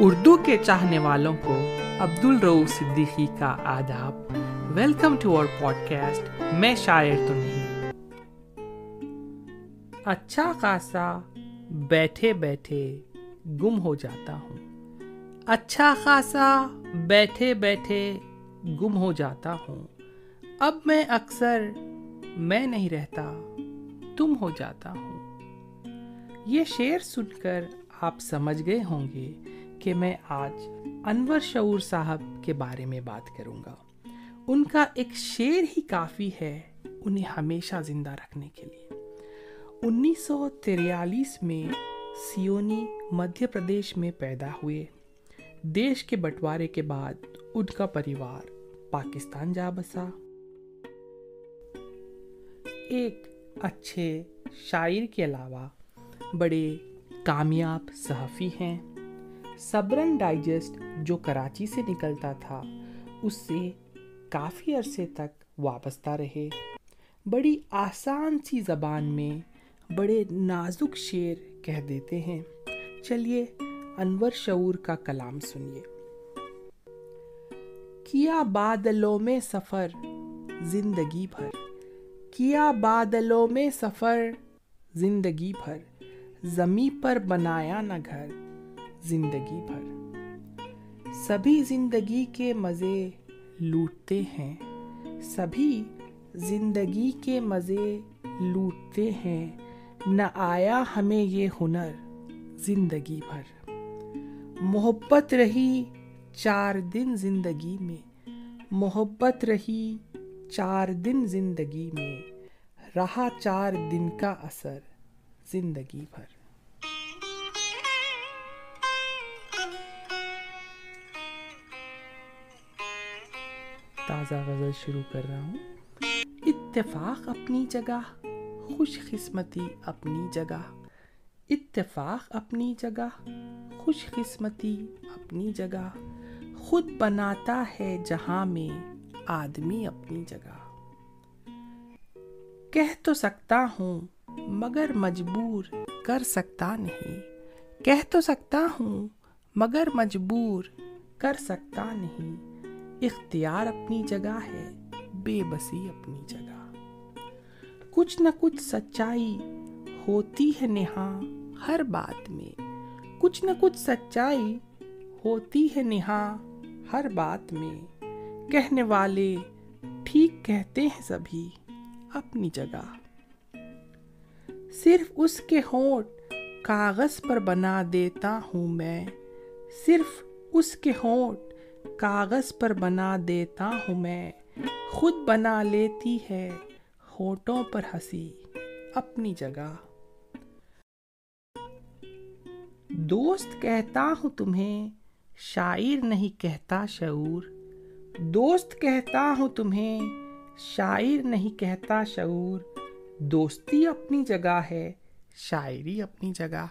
اردو کے چاہنے والوں کو عبدالرؤوف صدیقی کا آداب. Welcome to our podcast میں شاعر تو نہیں. اچھا خاصا بیٹھے بیٹھے گم ہو جاتا ہوں. اچھا خاصا بیٹھے بیٹھے گم ہو جاتا ہوں. اب میں اکثر میں نہیں رہتا تم ہو جاتا ہوں. یہ شعر سن کر آپ سمجھ گئے ہوں گے کہ میں آج انور شعور صاحب کے بارے میں بات کروں گا. ان کا ایک شعر ہی کافی ہے انہیں ہمیشہ زندہ رکھنے کے لیے. 1943 میں سیونی مدھیہ پردیش میں پیدا ہوئے. دیش کے بٹوارے کے بعد ان کا پریوار پاکستان جا بسا. ایک اچھے شاعر کے علاوہ بڑے کامیاب صحافی ہیں. سبرن ڈائجسٹ جو کراچی سے نکلتا تھا اس سے کافی عرصے تک وابستہ رہے. بڑی آسان سی زبان میں بڑے نازک شعر کہہ دیتے ہیں. چلیے انور شعور کا کلام سنیے. کیا بادلوں میں سفر زندگی بھر، کیا بادلوں میں سفر زندگی بھر، زمیں پر بنایا نہ گھر زندگی بھر. سبھی زندگی کے مزے لوٹتے ہیں، سبھی زندگی کے مزے لوٹتے ہیں، نہ آیا ہمیں یہ ہنر زندگی بھر. محبت رہی 4 دن زندگی میں، محبت رہی 4 دن زندگی میں، رہا 4 دن کا اثر زندگی بھر. تازہ غزل شروع کر رہا ہوں. اتفاق اپنی جگہ، خوش قسمتی اپنی جگہ، اتفاق اپنی جگہ، خوش قسمتی اپنی جگہ، خود بناتا ہے جہاں میں آدمی اپنی جگہ. کہہ تو سکتا ہوں مگر مجبور کر سکتا نہیں، کہہ تو سکتا ہوں مگر مجبور کر سکتا نہیں. اختیار اپنی جگہ ہے، بے بسی اپنی جگہ. کچھ نہ کچھ سچائی ہوتی ہے نہاں ہر بات میں، کچھ نہ کچھ سچائی ہوتی ہے نہاں ہر بات میں. کہنے والے ٹھیک کہتے ہیں سبھی اپنی جگہ. صرف اس کے ہونٹ کاغذ پر بنا دیتا ہوں میں، صرف اس کے ہونٹ کاغذ پر بنا دیتا ہوں میں، خود بنا لیتی ہے ہونٹوں پر ہنسی اپنی جگہ. دوست کہتا ہوں تمہیں شاعر نہیں کہتا شعور، دوست کہتا ہوں تمہیں شاعر نہیں کہتا شعور. دوستی اپنی جگہ ہے، شاعری اپنی جگہ.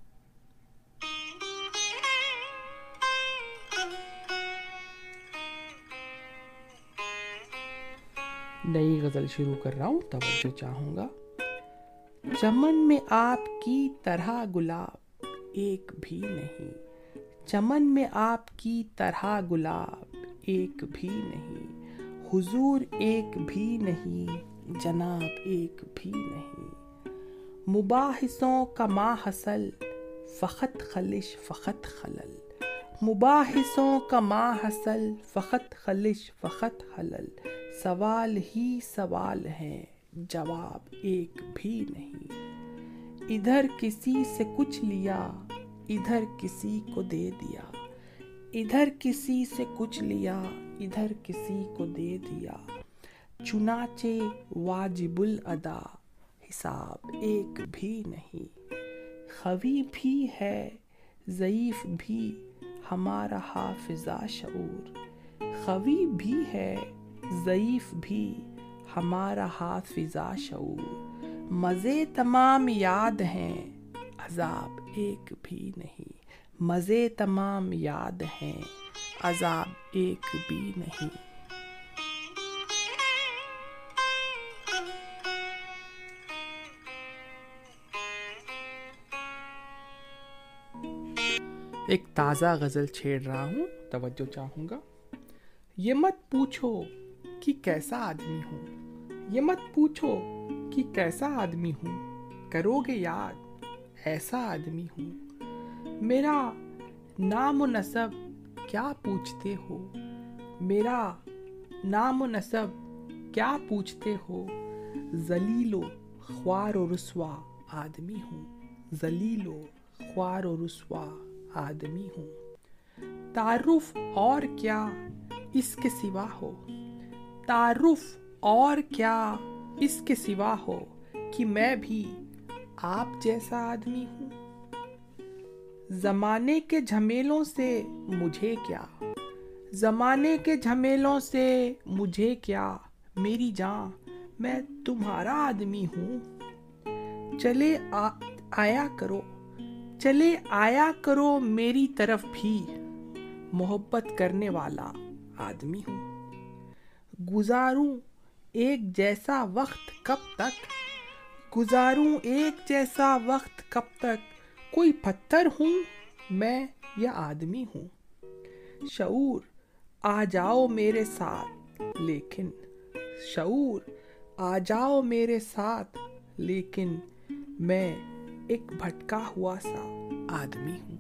نئی غزل شروع کر رہا ہوں، توجہ چاہوں گا. چمن میں آپ کی طرح گلاب ایک بھی نہیں، چمن میں آپ کی طرح گلاب ایک بھی نہیں. حضور ایک بھی نہیں، جناب ایک بھی نہیں. مباحثوں کا ماحصل فقط خلش فقط خلل، مباحثوں کا ماحصل فقط خلش فقط خلل. سوال ہی سوال ہیں، جواب ایک بھی نہیں. ادھر کسی سے کچھ لیا، ادھر کسی کو دے دیا، ادھر کسی سے کچھ لیا، ادھر کسی کو دے دیا. چنانچہ واجب الادا حساب ایک بھی نہیں. قوی بھی ہے ضعیف بھی ہمارا حافظہ شعور، قوی بھی ہے ضعیف بھی ہمارا حافظہ شعور. مزے تمام یاد ہیں، عذاب ایک بھی نہیں، مزے تمام یاد ہیں، عذاب ایک بھی نہیں. ایک تازہ غزل چھیڑ رہا ہوں، توجہ چاہوں گا۔ یہ مت پوچھو کہ کیسا آدمی ہوں، یہ مت پوچھو کہ کیسا آدمی ہوں، کرو گے یاد ایسا آدمی ہوں۔ میرا نام و نسب کیا پوچھتے ہو، میرا نام و نسب کیا پوچھتے ہو، ذلیل و خوار و رسوا آدمی ہوں، ذلیل و خوار و رسوا آدمی ہوں۔ تعارف اور کیا اس کے سوا ہو، تعارف اور کیا اس کے سوا ہو، کہ میں بھی آپ جیسا آدمی ہوں۔ زمانے کے جھمیلوں سے مجھے کیا، زمانے کے جھمیلوں سے مجھے کیا، میری جان میں تمہارا آدمی ہوں۔ چلے آیا کرو، چلے آیا کرو میری طرف بھی، محبت کرنے والا آدمی ہوں۔ گزاروں ایک جیسا وقت کب تک، گزاروں ایک جیسا وقت کب تک، کوئی پتھر ہوں میں یا آدمی ہوں۔ شعور آ جاؤ میرے ساتھ لیکن، شعور آ جاؤ میرے ساتھ لیکن، میں ایک بھٹکا ہوا سا آدمی ہوں۔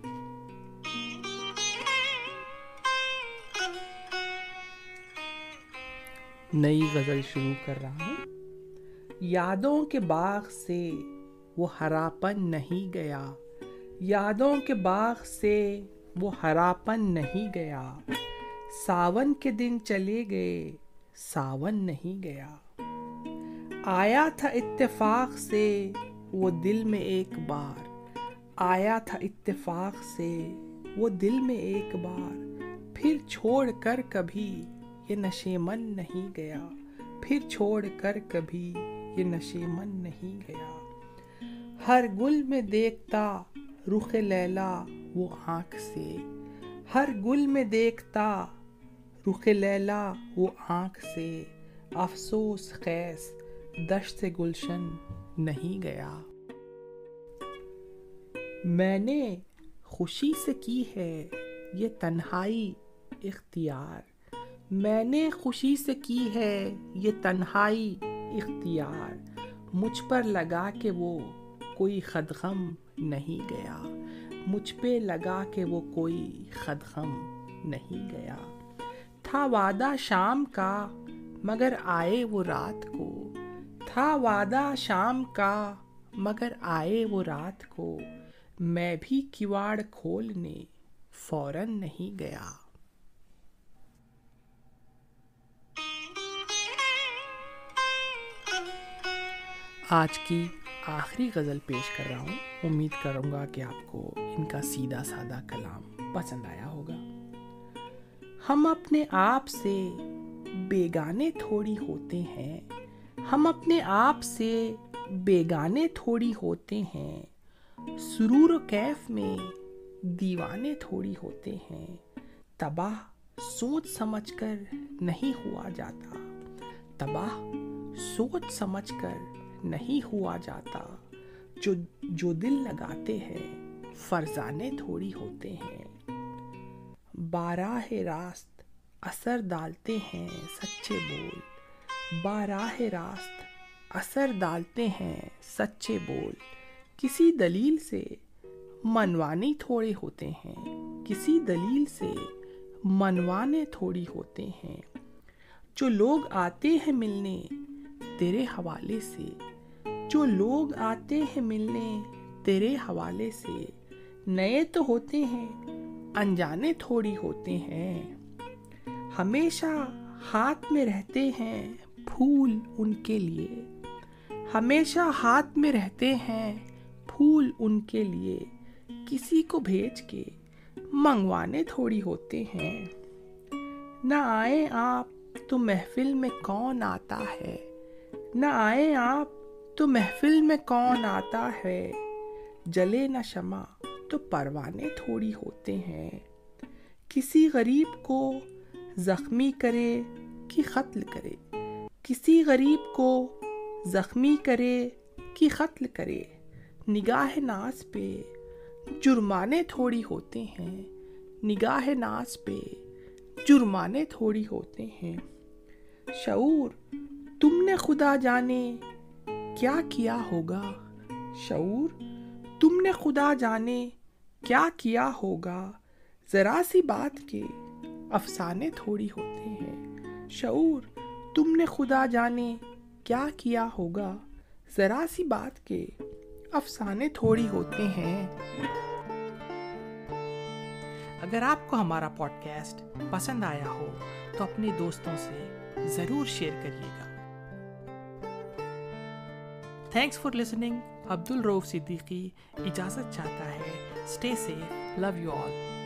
نئی غزل شروع کر رہا ہوں۔ یادوں کے باغ سے وہ ہراپن نہیں گیا، یادوں کے باغ سے وہ ہراپن نہیں گیا، ساون کے دن چلے گئے ساون نہیں گیا۔ آیا تھا اتفاق سے وہ دل میں ایک بار، آیا تھا اتفاق سے وہ دل میں ایک بار، پھر چھوڑ کر کبھی یہ نشیمن نہیں گیا، پھر چھوڑ کر کبھی یہ نشیمن نہیں گیا۔ ہر گل میں دیکھتا رخ لیلا وہ آنکھ سے، ہر گل میں دیکھتا رخ لیلا وہ آنکھ سے، افسوس خیز دشت گلشن نہیں گیا۔ میں نے خوشی سے کی ہے یہ تنہائی اختیار، میں نے خوشی سے کی ہے یہ تنہائی اختیار، مجھ پر لگا کہ وہ کوئی خدغم نہیں گیا، مجھ پہ لگا کہ وہ کوئی خدغم نہیں گیا۔ تھا وعدہ شام کا مگر آئے وہ رات کو، تھا وعدہ شام کا مگر آئے وہ رات کو، میں بھی کواڑ کھولنے فوراً نہیں گیا۔ آج کی آخری غزل پیش کر رہا ہوں، امید کروں گا کہ آپ کو ان کا سیدھا سادہ کلام پسند آیا ہوگا۔ ہم اپنے آپ سے بیگانے تھوڑی ہوتے ہیں، ہم اپنے آپ سے بیگانے تھوڑی ہوتے ہیں، سرور و کیف میں دیوانے تھوڑی ہوتے ہیں، تباہ سوچ سمجھ کر نہیں ہوا جاتا، تباہ سوچ سمجھ کر نہیں ہوا جاتا، جو دل لگاتے ہیں فرزانے تھوڑی ہوتے ہیں، باراہ راست اثر ڈالتے ہیں سچے بول، باراہ راست اثر ڈالتے ہیں سچے بول، کسی دلیل سے منوانے تھوڑے ہوتے ہیں، کسی دلیل سے منوانے تھوڑی ہوتے ہیں، جو لوگ آتے ہیں ملنے تیرے حوالے سے، جو لوگ آتے ہیں ملنے تیرے حوالے سے، نئے تو ہوتے ہیں انجانے تھوڑی ہوتے ہیں، ہمیشہ ہاتھ میں رہتے ہیں پھول ان کے لیے، ہمیشہ ہاتھ میں رہتے ہیں پھول ان کے لیے، کسی کو بھیج کے منگوانے تھوڑی ہوتے ہیں، نہ آئے آپ تو محفل میں کون آتا ہے، نہ آئے آپ تو محفل میں کون آتا ہے، جلے نہ شمع تو پروانے تھوڑی ہوتے ہیں، کسی غریب کو زخمی کرے کہ قتل کرے، کسی غریب کو زخمی کرے کہ قتل کرے، نگاہ ناز پہ जुर्माने थोड़ी होते हैं, निगाह नाज पे जुर्माने थोड़ी होते हैं। शऊर तुमने खुदा जाने क्या किया होगा, शऊर तुमने खुदा जाने क्या किया होगा, ज़रा सी बात के अफसाने थोड़ी होते हैं। शऊर तुमने खुदा जाने क्या किया होगा, ज़रा सी बात के अफसाने थोड़ी होते हैं। अगर आपको हमारा पॉडकास्ट पसंद आया हो तो अपने दोस्तों से ज़रूर शेयर करिएगा। Thanks for listening. Abdul Rauf Siddiqui इजाज़त चाहता है। Stay safe, love you all.